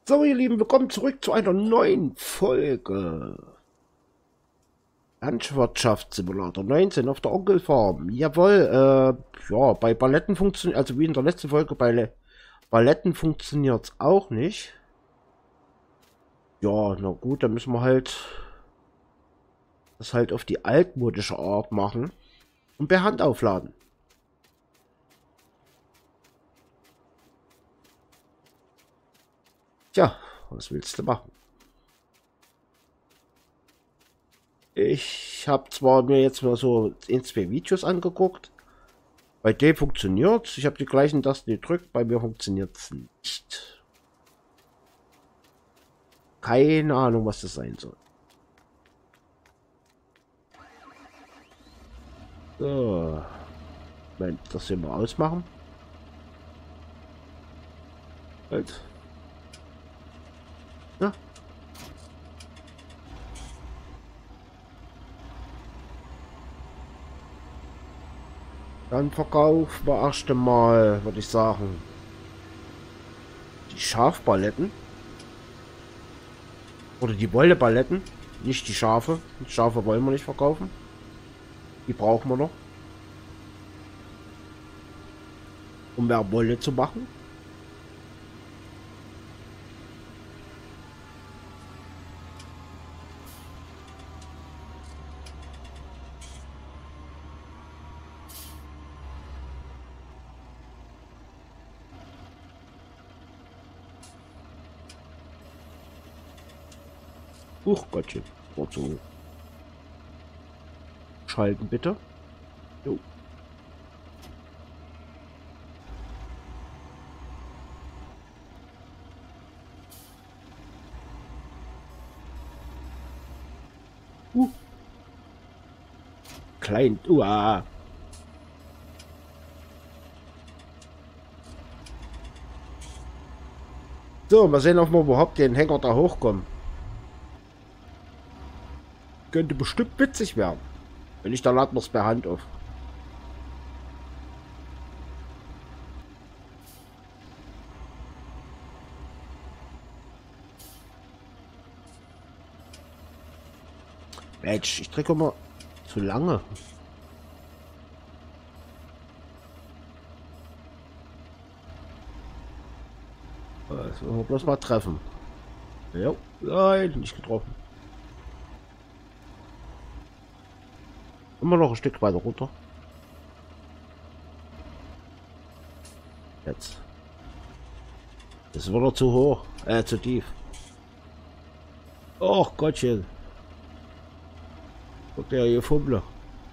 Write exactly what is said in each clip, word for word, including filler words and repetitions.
So, ihr Lieben, willkommen zurück zu einer neuen Folge. Landwirtschaftssimulator neunzehn auf der Onkelfarm. Jawohl, äh, ja, bei Balletten funktioniert, also wie in der letzten Folge, bei Le Balletten funktioniert es auch nicht. Ja, na gut, dann müssen wir halt das halt auf die altmodische Art machen und per Hand aufladen. Tja, was willst du machen? Ich habe zwar mir jetzt mal so ein, zwei Videos angeguckt. Bei dem funktioniert. Ich habe die gleichen Tasten gedrückt. Bei mir funktioniert es nicht. Keine Ahnung, was das sein soll. So. Moment, das hier mal ausmachen. Halt. Ja. Dann verkaufen wir erst einmal, würde ich sagen, die Schafballetten. Oder die Wolleballetten. Nicht die Schafe. Die Schafe wollen wir nicht verkaufen. Die brauchen wir noch. Um mehr Wolle zu machen. Huch, Gottchen. Wozu? Schalten bitte. Jo. Uh. Klein. Uah. So, mal sehen, ob wir überhaupt den Hänger da hochkommen. Könnte bestimmt witzig werden. Wenn nicht, dann laden wir es per Hand auf. Mensch, ich drücke mal zu lange. Also, bloß mal treffen. Ja, nein, nicht getroffen. Immer noch ein Stück weiter runter. Jetzt. Das ist wieder zu hoch. Äh, zu tief. Och Gottchen. Guck der hier Fummler.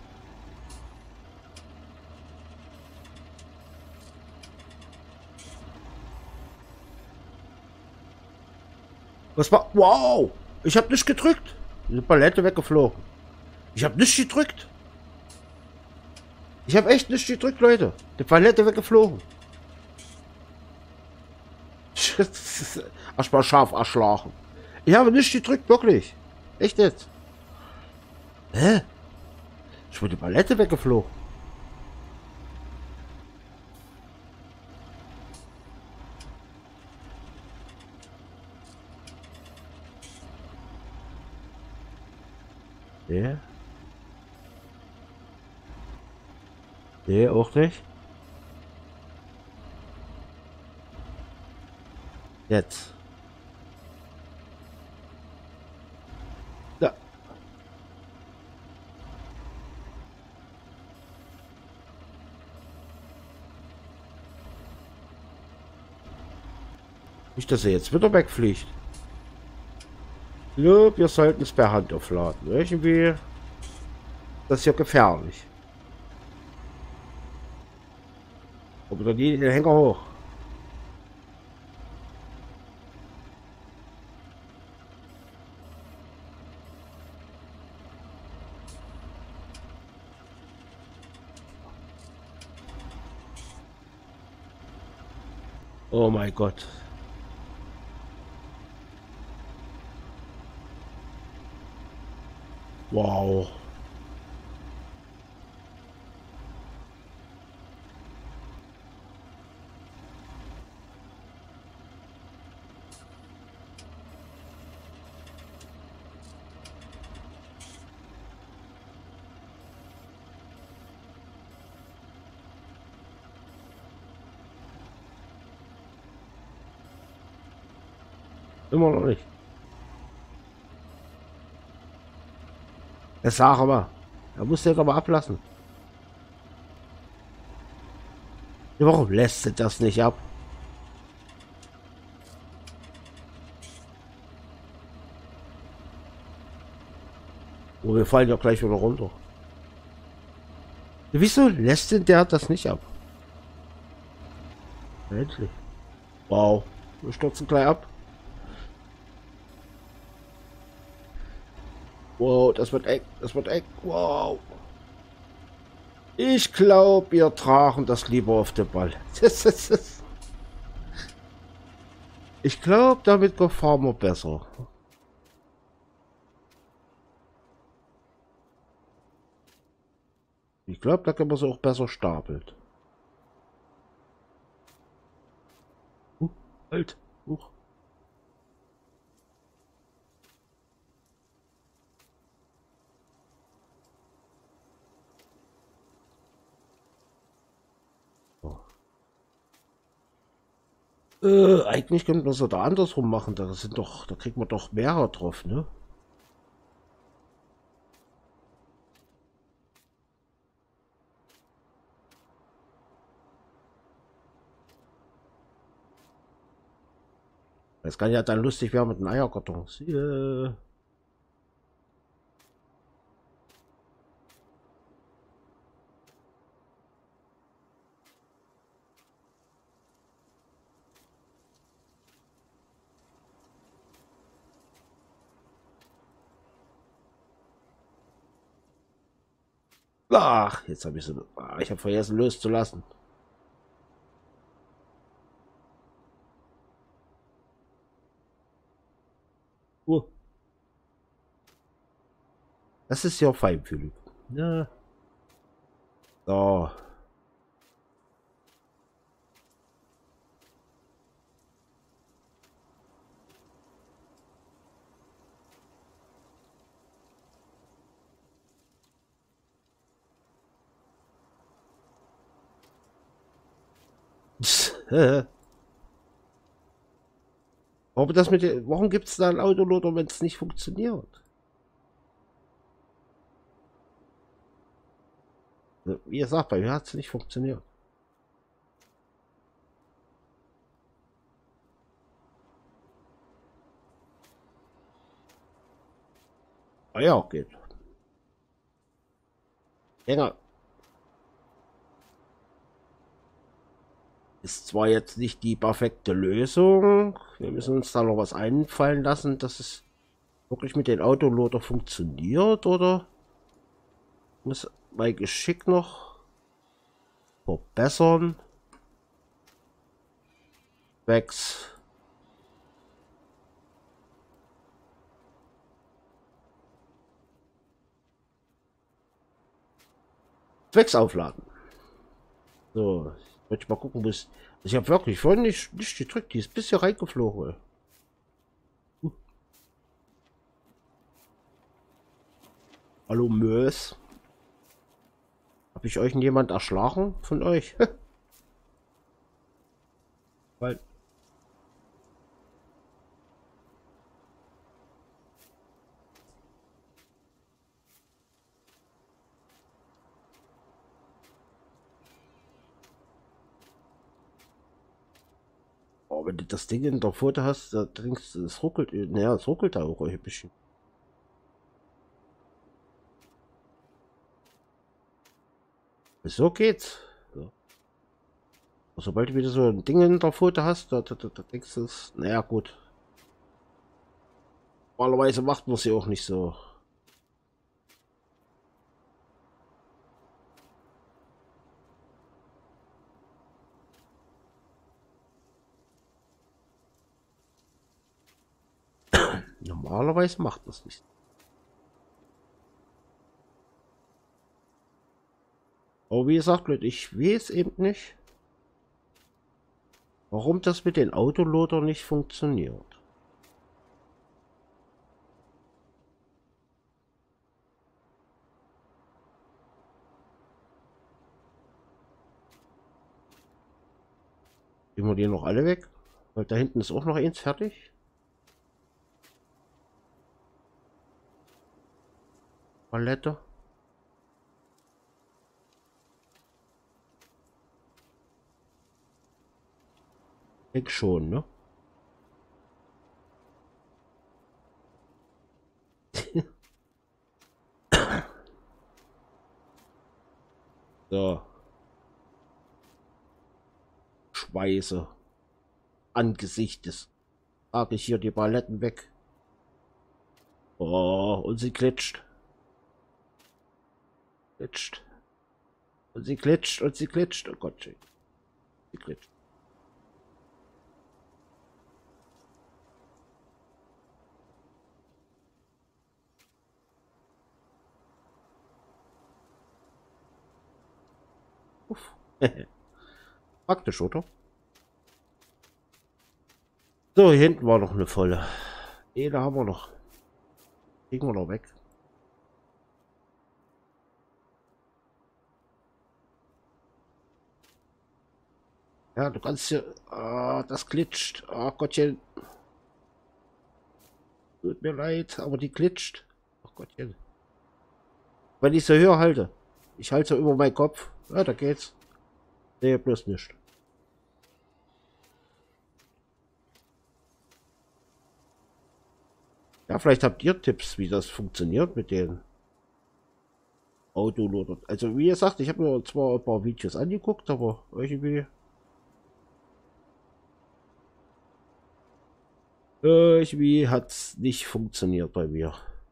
Was war? Wow! Ich habe nicht gedrückt. Die Palette weggeflogen. Ich habe nicht gedrückt. Ich habe echt nicht gedrückt, Leute. Die Palette weggeflogen. Erstmal scharf erschlagen. Ich habe nicht gedrückt, wirklich. Echt jetzt. Hä? Ich wurde die Palette weggeflogen. Ja. Nee, auch nicht. Jetzt. Ja. Nicht, dass er jetzt wieder wegfliegt. Ja, wir sollten es per Hand aufladen. Irgendwie. Das ist ja gefährlich. Aber dann nie den Hänger hoch. Oh mein Gott. Wow. Immer noch nicht. Das sag aber. Er muss jetzt aber ablassen. Ja, warum lässt sie das nicht ab? Oh, wir fallen ja gleich wieder runter. Ja, wieso lässt denn der das nicht ab? Endlich. Wow. Wir stürzen gleich ab. Wow, das wird eng. Das wird eng. Wow. Ich glaube, wir tragen das lieber auf den Ball. Ich glaube, damit fahren wir besser. Ich glaube, da können wir sie auch besser stapeln. Uh, halt. Huch. Oh. Äh, eigentlich könnten wir es da andersrum machen. Da sind doch, da kriegt man doch mehrere drauf, ne? Das kann ja dann lustig werden mit den Eierkartons. Äh. Ach, jetzt habe ich so. Ah, ich habe vergessen loszulassen. Uh. Das ist ja feinfühlig. Ja. So. Aber das mit den, warum gibt es da ein Autoloader, wenn es nicht funktioniert? Wie gesagt, bei mir hat es nicht funktioniert. Ah ja, geht. Länger. Ist zwar jetzt nicht die perfekte Lösung. Wir müssen uns da noch was einfallen lassen, dass es wirklich mit den Autoloader funktioniert, oder muss mein Geschick noch verbessern. Wex. Wex aufladen. So, ich möchte mal gucken, wo es. Ich habe wirklich vorhin nicht, nicht gedrückt, die ist bisher reingeflogen. Uh. Hallo Mös. Habe ich euch jemand erschlagen von euch? Weil. Oh, wenn du das Ding in der Pfote hast, da denkst du, es ruckelt. Naja, es ruckelt da auch ein bisschen. So geht's. So. Sobald du wieder so ein Ding in der Pfote hast, da, da, da, da denkst du es. Naja, gut. Normalerweise macht man sie auch nicht so. Normalerweise macht man es nicht. Aber wie gesagt, Leute, ich weiß eben nicht, warum das mit den Autoloader nicht funktioniert. Nehmen wir die noch alle weg? Weil da hinten ist auch noch eins fertig. Palette. Ich schon, ne? So. Schweiße. Angesichtes. Trage ich hier die Paletten weg. Oh, und sie glitscht. Glitscht. Und sie glitscht und sie glitscht. Oh Gott, sie glitscht. Uff. Praktisch, oder? So, hier hinten war noch eine volle. Ne, da haben wir noch. Kriegen wir noch weg. Ja, du kannst hier... Ah, das glitscht. Ah, Gottchen. Tut mir leid, aber die glitscht. Ach Gottchen. Wenn ich so höher halte. Ich halte so über meinen Kopf. Ja, da geht's. Nee, bloß nicht. Ja, vielleicht habt ihr Tipps, wie das funktioniert mit den Autoloader. Also wie gesagt, ich habe mir zwar ein paar Videos angeguckt, aber irgendwie... Irgendwie hat es nicht funktioniert bei mir.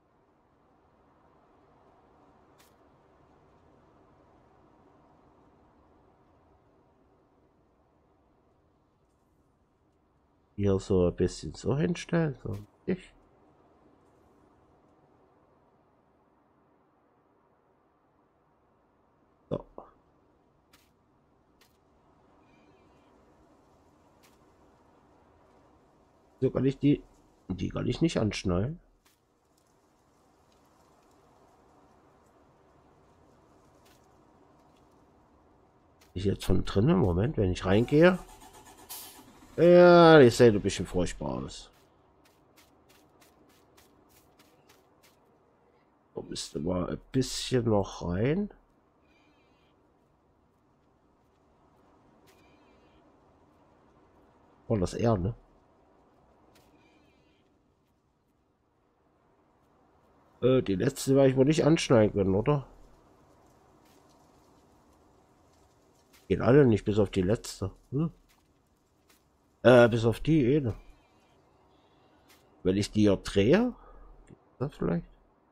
Hier so ein bisschen so hinstellen. So. Ich. So. So kann ich die... Die kann ich nicht anschnallen. Ich jetzt von drinnen, Moment, wenn ich reingehe. Ja, die sieht ein bisschen furchtbar aus. Da müsste mal ein bisschen noch rein. Oh, das R, ne? Äh, die letzte werde ich wohl nicht anschneiden können, oder? Gehen alle nicht, bis auf die letzte. Hm? Äh, bis auf die eine. Wenn ich die hier drehe, geht das vielleicht?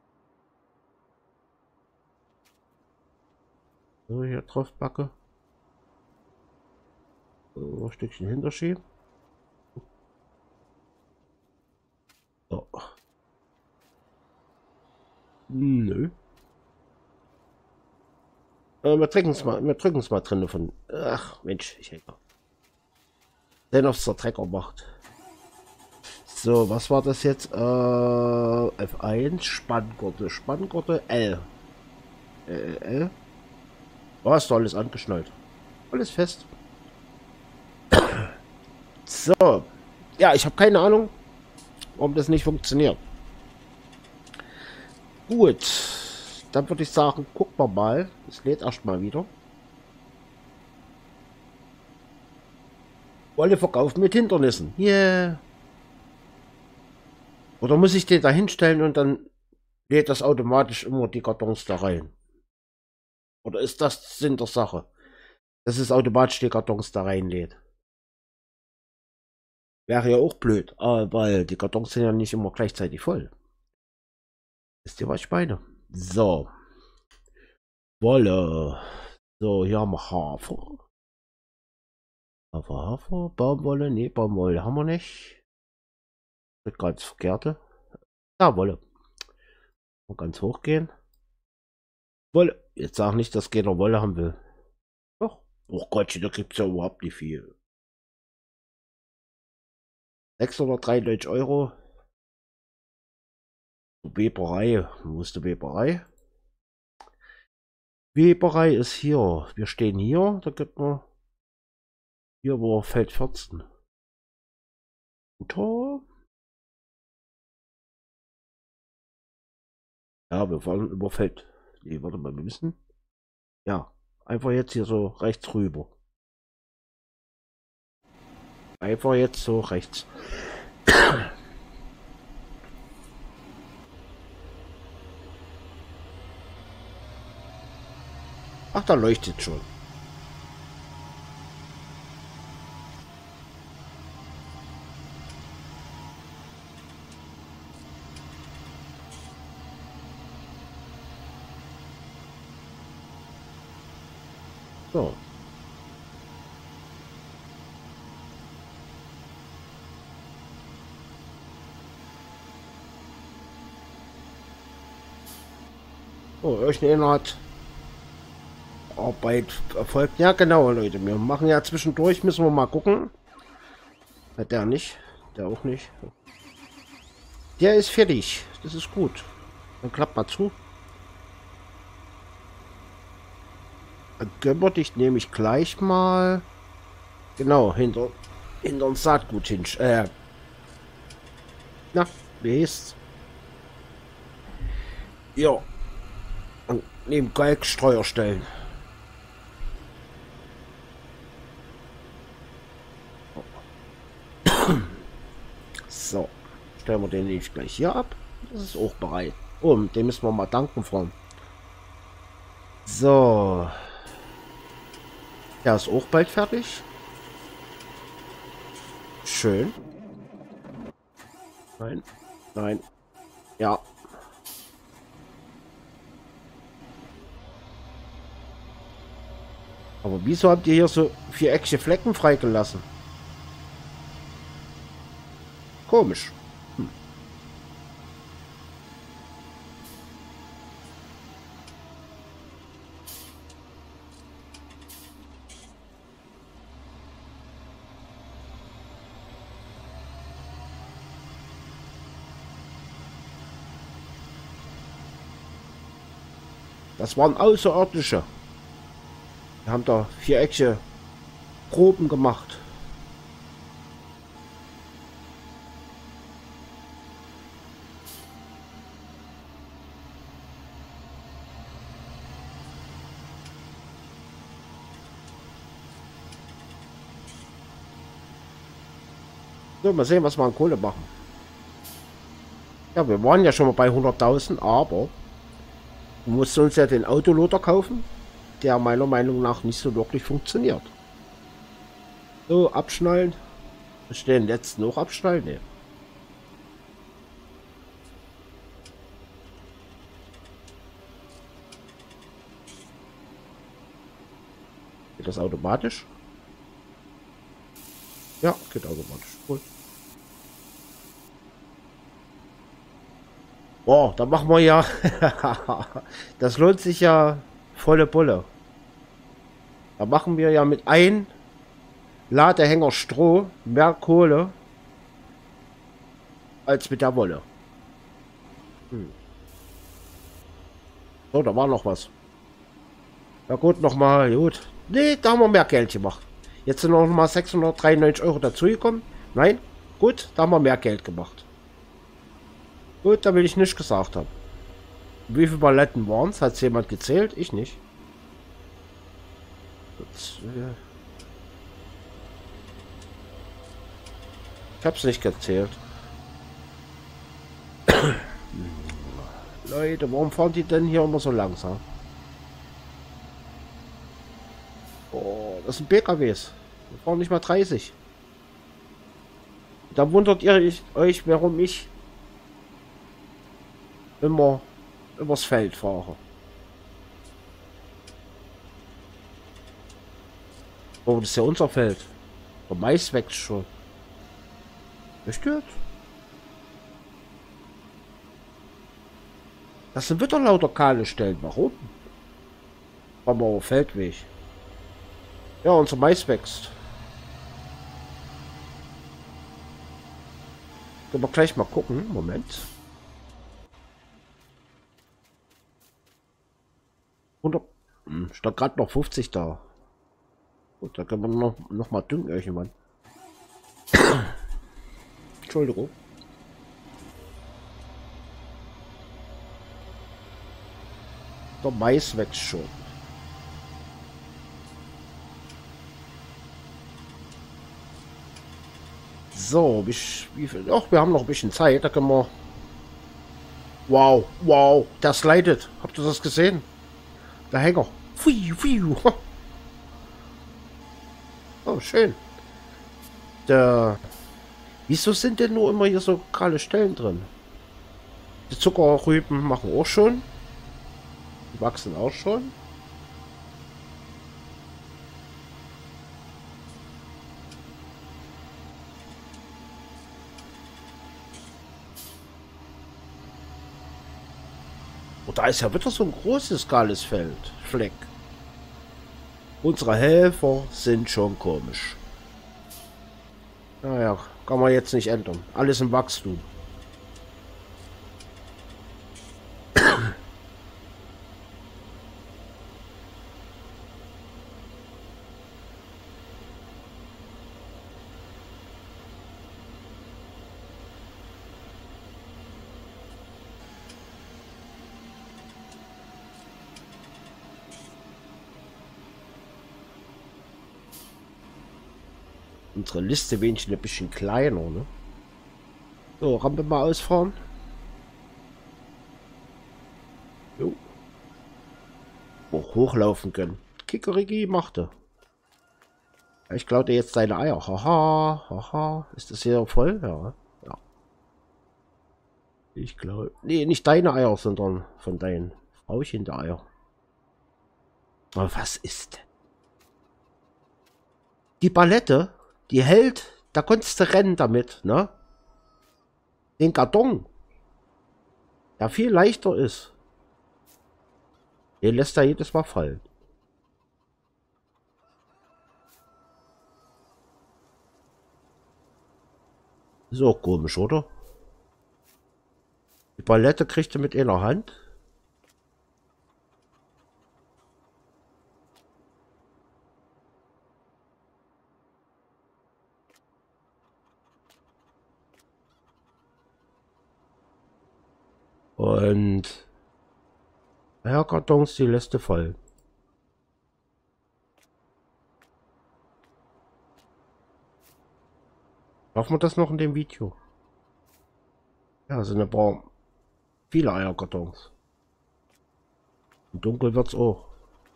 So, hier drauf packe. So, ein Stückchen hinterschieben. So. Nö. Äh, wir drücken es mal, wir drücken es mal drin von. Ach, Mensch, ich hätte. Den aufs der Trecker macht. So, was war das jetzt? Äh, F eins, Spanngurte, Spanngurte L. Äh, L. Oh, ist doch alles angeschnallt. Alles fest. So. Ja, ich habe keine Ahnung, warum das nicht funktioniert. Gut. Dann würde ich sagen, gucken wir mal. Es lädt erstmal wieder. Wolle verkaufen mit Hindernissen. Yeah. Oder muss ich den da hinstellen und dann lädt das automatisch immer die Kartons da rein? Oder ist das Sinn der Sache? Dass es automatisch die Kartons da reinlädt. Wäre ja auch blöd, weil die Kartons sind ja nicht immer gleichzeitig voll. Wisst ihr, was ich meine? So. Wolle. So, hier haben wir Hafer. Hafer, Hafer, Baumwolle. Ne, Baumwolle haben wir nicht. Das ganz verkehrte. Ja, Wolle. Mal ganz hoch gehen. Wolle. Jetzt sag nicht, dass keiner Wolle haben will. Doch. Oh Gott, da gibt es ja überhaupt nicht viel. sechshundertdreiundneunzig Euro. Weberei. Wo ist die Weberei? Weberei ist hier. Wir stehen hier. Da gibt man hier, wo Feld vierzehn. Guter. Ja, wir drücken es mal drin von. Ach, Mensch, ich hätte. Den aufs der Trecker macht. So, was war das jetzt? Äh, F eins, Spanngurte, Spanngurte L. Äh, L. Was ist das? Sind das Hafer? Hafer, Baumwolle? Ne, Baumwolle haben wir nicht. Das ganz verkehrte. Ja, Wolle. Jetzt sag nicht, dass keiner Wolle haben will. Doch. Ja, wir fahren über Feld. Nee, warte mal, wir müssen. Ja, einfach jetzt hier so rechts rüber. Einfach jetzt so rechts. Ach, da leuchtet schon. So. Oh, irgendeiner hat Arbeit erfolgt. Ja, genau, Leute. Wir machen ja zwischendurch, müssen wir mal gucken. Ja, der nicht. Der auch nicht. Der ist fertig. Das ist gut. Dann klappt mal zu. Dann gönnen wir dich nämlich gleich mal. Genau, hinter, hinter uns Saatgut hin. Äh, na, wie heißt's? Ja. Und neben Kalkstreuer stellen. So. Stellen wir den nicht gleich hier ab. Das ist auch bereit. Oh, dem müssen wir mal danken, Frau. So. Der ist auch bald fertig. Schön. Nein. Nein. Ja. Aber wieso habt ihr hier so viereckige Flecken freigelassen? Komisch. Hm. Das waren Außerirdische. Wir haben da viereckige Proben gemacht. So, mal sehen, was wir an Kohle machen. Ja, wir waren ja schon mal bei hunderttausend, aber wir mussten uns ja den Autoloader kaufen, der meiner Meinung nach nicht so wirklich funktioniert. So, abschnallen. Ich den letzten noch abschnallen? Nee. Geht das automatisch? Ja, geht automatisch. Cool. Boah, da machen wir ja. Das lohnt sich ja volle Bulle. Da machen wir ja mit ein Ladehänger Stroh mehr Kohle als mit der Wolle. Hm. So, da war noch was. Ja gut, noch mal, gut. Nee, da haben wir mehr Geld gemacht. Jetzt sind noch mal sechshundertdreiundneunzig Euro dazugekommen. Nein, gut, da haben wir mehr Geld gemacht. Gut, da will ich nicht gesagt haben. Wie viele Paletten waren es? Hat jemand gezählt? Ich nicht. Jetzt, äh ich hab's nicht gezählt. Leute, warum fahren die denn hier immer so langsam? Oh, das sind P K Ws. Wir fahren nicht mal dreißig. Da wundert ihr euch, warum ich immer übers Feld fahre. Oh, das ist ja unser Feld. Der Mais wächst schon. Gestört? Das sind wieder lauter kahle Stellen. Warum? Haben wir aber Feldweg. Ja, unser Mais wächst. Können wir gleich mal gucken. Moment. hundert. Hm, stand gerade noch fünfzig da. Gut, da können wir noch, noch mal düngen irgendwann. Entschuldigung. Der Mais wächst schon. So, wie, wie viel? Ach, wir haben noch ein bisschen Zeit. Da können wir... Wow, wow, der slidet. Habt ihr das gesehen? Der Hänger. Pfui, pfui. Oh, schön. Der... Wieso sind denn nur immer hier so kahle Stellen drin? Die Zuckerrüben machen auch schon. Die wachsen auch schon. Und da ist ja wieder so ein großes kahles Feld. Fleck. Unsere Helfer sind schon komisch. Naja, kann man jetzt nicht ändern. Alles im Wachstum. Unsere Liste wenigstens ein bisschen kleiner, ne? So, Rampe mal ausfahren. Jo. Auch hochlaufen können. Kikeriki machte. Ich klaue dir jetzt deine Eier. Haha, haha. Ist das hier voll? Ja. Ja. Ich glaube. Nee, nicht deine Eier, sondern von deinen Frauchen der Eier. Aber was ist? Die Palette, die hält, da konntest du rennen damit, ne? Den Karton, der viel leichter ist, den lässt er jedes Mal fallen. Ist auch komisch, oder? Die Palette kriegst du mit einer Hand. Und ja, Kartons, die lässt du fallen. Schaffen wir das noch in dem Video? Ja, sind ein paar viele Eierkartons. Und dunkel wird's auch.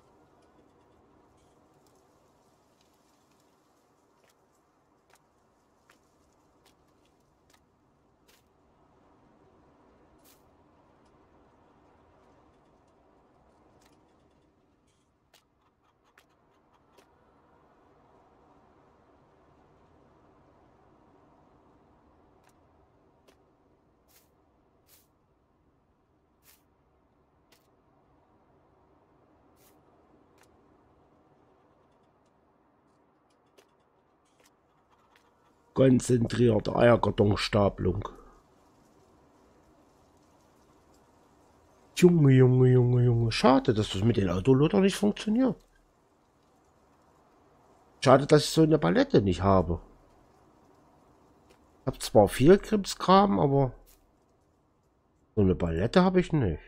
Konzentrierte Eierkartonstapelung. Junge, Junge, Junge, Junge. Schade, dass das mit den Autoloader nicht funktioniert. Schade, dass ich so eine Palette nicht habe. Ich habe zwar viel Krimskram, aber so eine Palette habe ich nicht.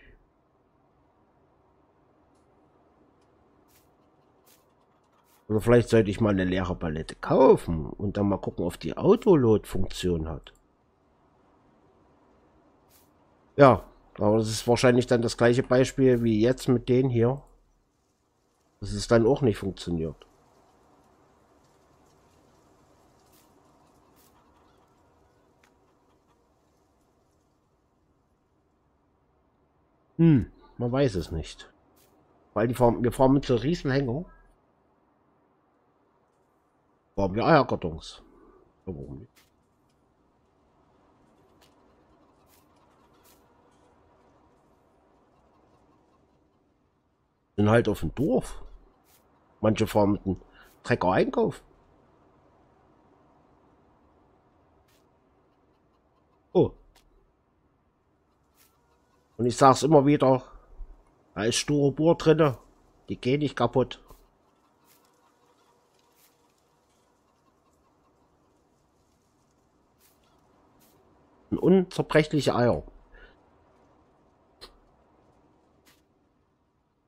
Oder vielleicht sollte ich mal eine leere Palette kaufen und dann mal gucken, ob die Autoload-Funktion hat. Ja, aber das ist wahrscheinlich dann das gleiche Beispiel wie jetzt mit denen hier. Dass es dann auch nicht funktioniert. Hm, man weiß es nicht. Weil die fahren, wir fahren mit so riesen Hänger. Warum wir Eierkartons? Warum nicht? Sind halt auf dem Dorf. Manche fahren mit einem Trecker einkaufen. Oh. Und ich sag's immer wieder, da ist sture Bohr drinne. Die gehen nicht kaputt. Unzerbrechliche Eier.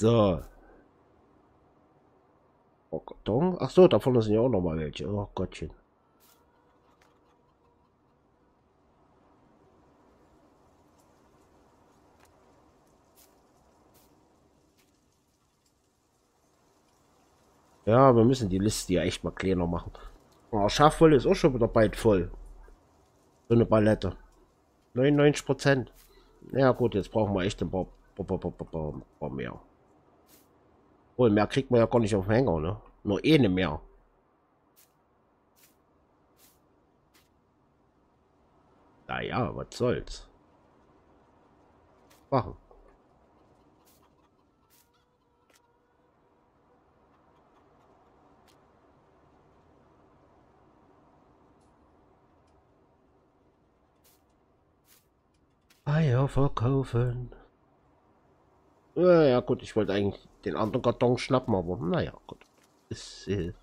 So. Oh, Karton. Ach so, da vorne sind ja auch noch mal welche. Oh Gottchen. Ja, wir müssen die Liste ja echt mal kleiner machen. Oh, Schafwolle ist auch schon wieder bald voll. So eine Palette. neunundneunzig Prozent. Ja gut, jetzt brauchen wir echt ein paar, paar, paar, paar, paar, paar mehr. Wohl, mehr kriegt man ja gar nicht auf den Hänger, ne? Nur eine mehr. Naja, was soll's. Machen. Eier verkaufen. Ja, ja gut, ich wollte eigentlich den anderen Karton schnappen, aber naja, gut. Ist, äh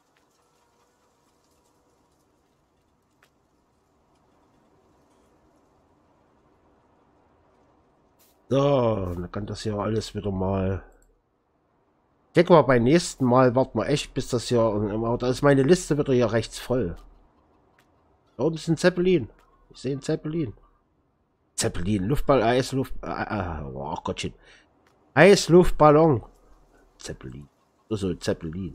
so, dann kann das ja alles wieder mal. Ich denke mal, beim nächsten Mal warten wir echt, bis das hier. Aber da ist meine Liste wieder hier rechts voll. Da oben ist ein Zeppelin. Ich sehe einen Zeppelin. Zeppelin, Luftball, Eisluft. Äh, äh, oh Gottchen. Eisluftballon. Zeppelin. So, Zeppelin.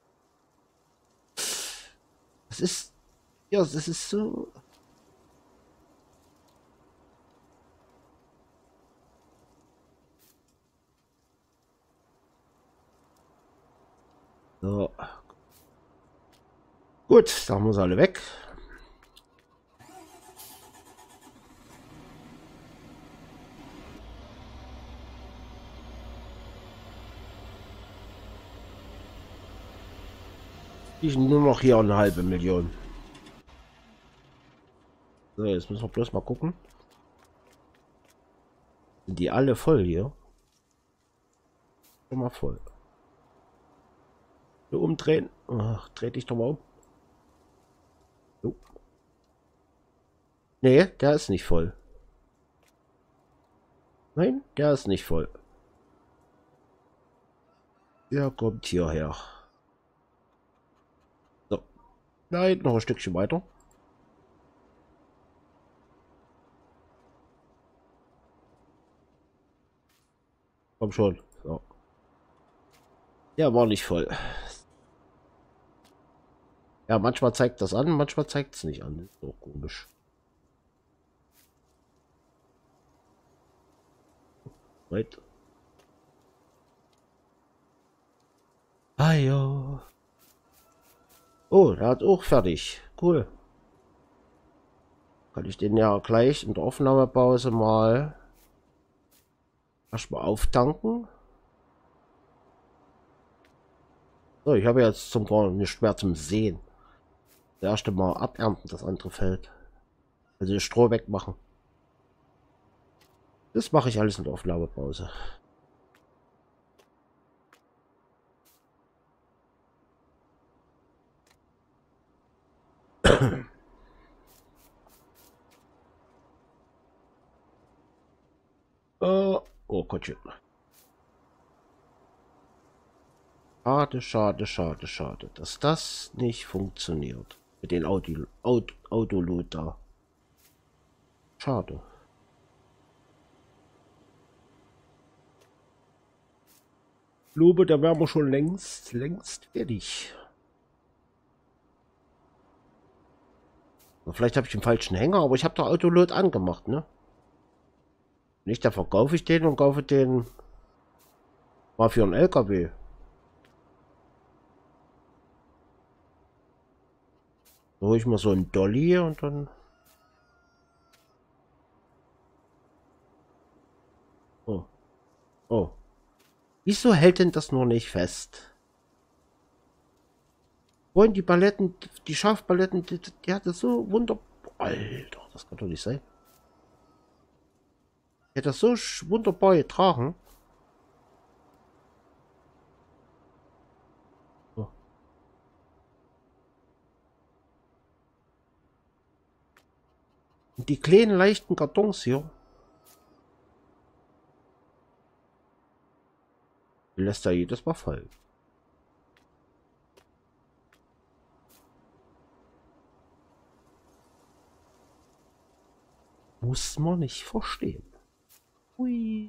Das ist. Ja, das ist so. So. Gut, da haben wir sie alle weg. Ich nur noch hier eine halbe Million. So, jetzt müssen wir bloß mal gucken. Sind die alle voll hier? Schon mal voll. Nur umdrehen. Ach, dreh dich doch mal um. So. Nee, der ist nicht voll. Nein, der ist nicht voll. Der kommt hierher. So. Nein, noch ein Stückchen weiter. Komm schon. So. Der war nicht voll. Ja, manchmal zeigt das an, manchmal zeigt es nicht an. Das ist auch komisch. Weit. Ah ja. Oh, der hat auch fertig. Cool. Kann ich den ja gleich in der Aufnahmepause mal erstmal auftanken. So, ich habe jetzt zum gar nicht schwer zum Sehen. Das erste Mal abernten, das andere Feld. Also Stroh wegmachen. Das mache ich alles in der Aufnahmepause. uh, oh Gottchen. Schade, schade, schade, schade, dass das nicht funktioniert. Mit den Audi, Audi, Autolot da. Schade. Lobe, da wären wir schon längst, längst fertig. Vielleicht habe ich den falschen Hänger, aber ich habe da Autolot angemacht, ne? Nicht, da verkaufe ich den und kaufe den mal für einen L K W. Da hole ich mal so einen Dolly und dann. Oh. Oh. Wieso hält denn das nur nicht fest? Wollen die Paletten, die Schafpaletten, die, die hat das so wunder... Alter, das kann doch nicht sein. Die hat das so wunderbar getragen. So. Und die kleinen leichten Kartons hier. lässt er jedes Mal fallen. Muss man nicht verstehen. Hui.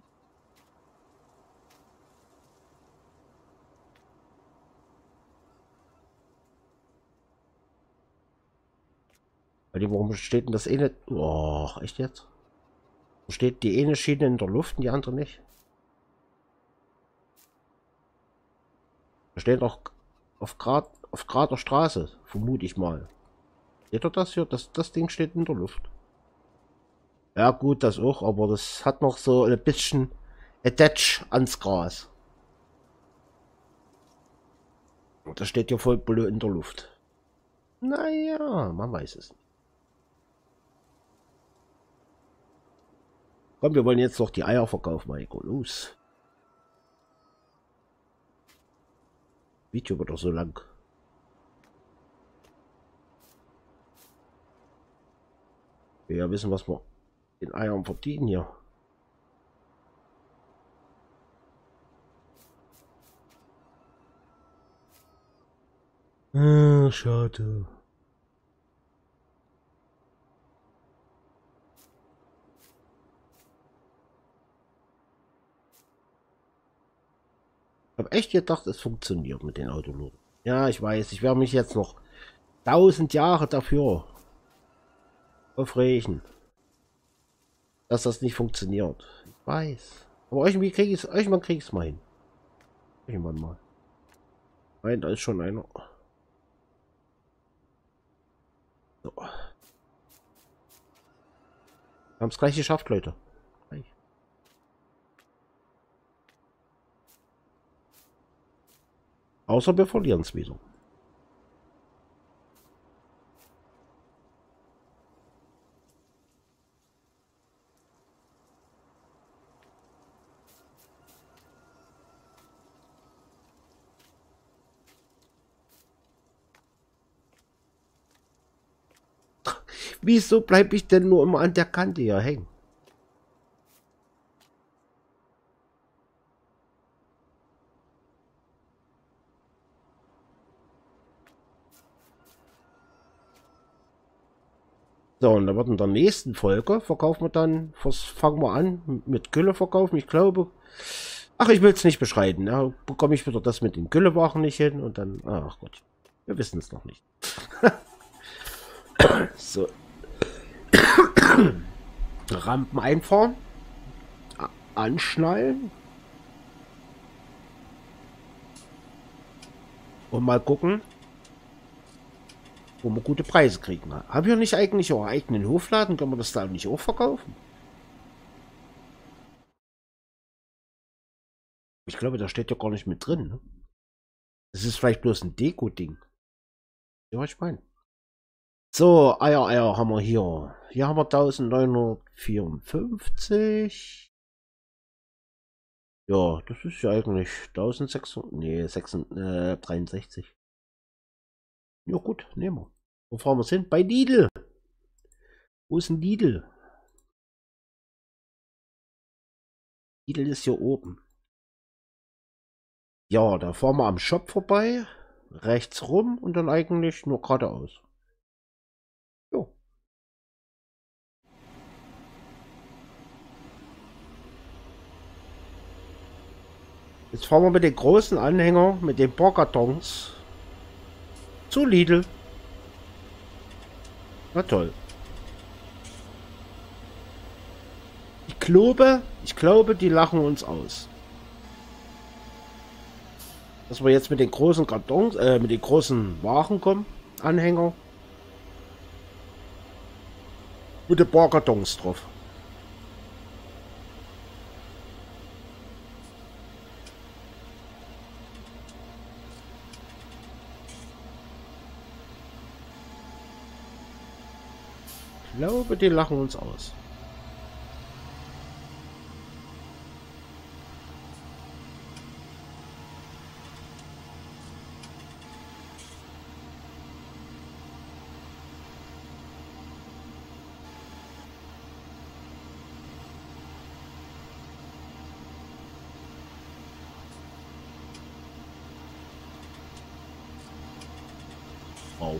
Warum steht denn das eine? Oh, echt jetzt? Steht die eine Schiene in der Luft und die andere nicht? Da steht auch auf Grad auf gerader Straße, vermute ich mal. Seht ihr das hier? Das, das Ding steht in der Luft. Ja gut, das auch, aber das hat noch so ein bisschen Attach ans Gras. Und das steht hier voll blöd in der Luft. Naja, man weiß es nicht. Komm, wir wollen jetzt noch die Eier verkaufen, Maiko. Los. Video wird doch so lang. Wir ja wissen, was wir in Eiern verdienen hier. Ah, schade. Ich habe echt gedacht, es funktioniert mit den Autoloten. Ja, ich weiß, ich werde mich jetzt noch tausend Jahre dafür aufregen, dass das nicht funktioniert. Ich weiß. Aber irgendwie kriege ich es, irgendwann kriege ich es mal hin. Irgendwann mal. Nein, da ist schon einer. So. Wir haben es gleich geschafft, Leute. Gleich. Außer wir verlieren es wieder. Wieso bleibe ich denn nur immer an der Kante hier hängen? So, und da wird in der nächsten Folge verkaufen wir dann, fangen wir an mit Gülle verkaufen. Ich glaube, ach, ich will es nicht beschreiben. Ja, bekomme ich wieder das mit den Güllewaren nicht hin und dann, ach Gott, wir wissen es noch nicht. So. Rampen einfahren, anschnallen und mal gucken, wo wir gute Preise kriegen. Haben wir nicht eigentlich auch eigenen Hofladen? Können wir das da nicht auch verkaufen? Ich glaube, da steht ja gar nicht mit drin. Ne? Das ist vielleicht bloß ein Deko-Ding. Ja, was ich meine. So, Eier, Eier haben wir hier. Hier haben wir eintausendneunhundertvierundfünfzig. Ja, das ist ja eigentlich eintausendsechshundert. Nee, sechshundertdreiundsechzig. Ja gut, nehmen wir. Wo fahren wir hin? Bei Lidl. Wo ist ein Lidl? Lidl ist hier oben. Ja, da fahren wir am Shop vorbei. Rechts rum und dann eigentlich nur geradeaus. Jo. Jetzt fahren wir mit den großen Anhänger, mit den Bohrkartons zu Lidl. Na toll. Ich glaube, ich glaube, die lachen uns aus. Dass wir jetzt mit den großen Kartons, äh, mit den großen Waren kommen, Anhänger. Mit den Bohrkartons drauf. Ich glaube, die lachen uns aus. Wow.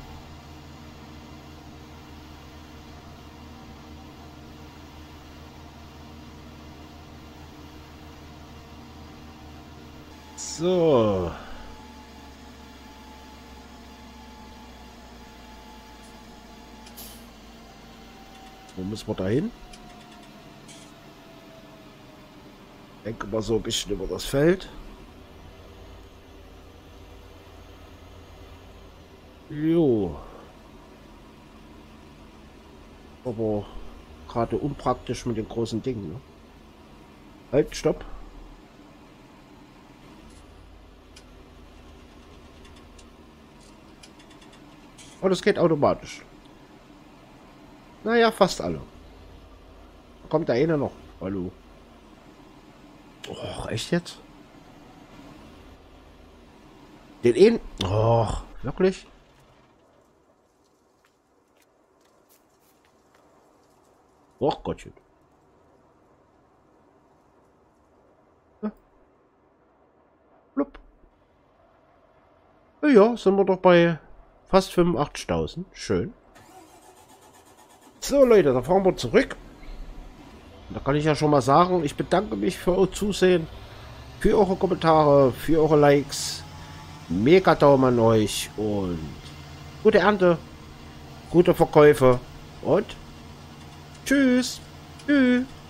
So. Wo müssen wir da hin? Ich denke mal so ein bisschen über das Feld. Jo. Aber gerade unpraktisch mit den großen Dingen. Ne? Halt, stopp. Oh, das geht automatisch. Naja, fast alle. Kommt da einer noch? Hallo. Oh, echt jetzt? Den einen? Oh, wirklich? Och Gottchen. Ja. Blub. Ja, sind wir doch bei fast fünfundachtzigtausend. Schön. So Leute, da fahren wir zurück. Da kann ich ja schon mal sagen, ich bedanke mich für euer Zusehen, für eure Kommentare, für eure Likes. Mega Daumen an euch und gute Ernte, gute Verkäufe und tschüss. Tschüss.